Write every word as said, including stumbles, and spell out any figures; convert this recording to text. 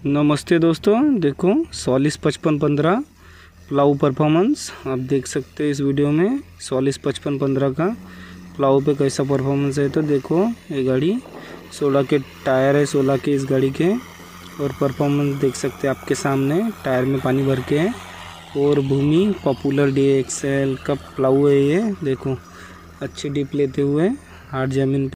नमस्ते दोस्तों, देखो सोलिस पचपन पंद्रह प्लाऊ परफॉर्मेंस आप देख सकते हैं इस वीडियो में। सोलिस पचपन पंद्रह का प्लाऊ पे कैसा परफॉर्मेंस है। तो देखो ये गाड़ी सोलह के टायर है, सोलह के इस गाड़ी के, और परफॉर्मेंस देख सकते हैं आपके सामने। टायर में पानी भर के है और भूमि पॉपुलर डी एक्स एल का प्लाऊ है ये। देखो अच्छी डिप लेते हुए हार्ड जमीन